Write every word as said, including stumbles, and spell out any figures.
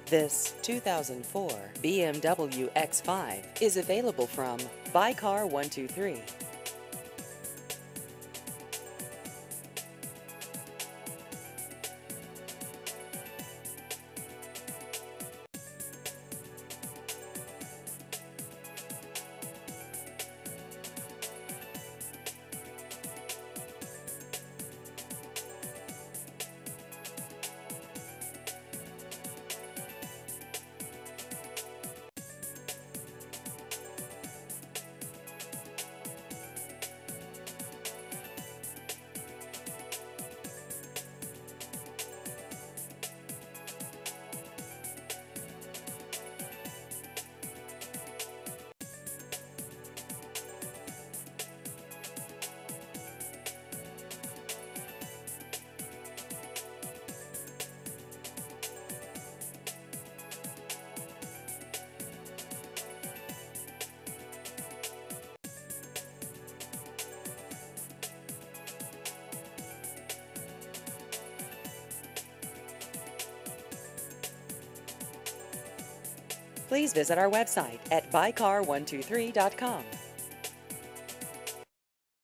This two thousand four B M W X five is available from Buy Car one two three. Please visit our website at buy car one two three dot com.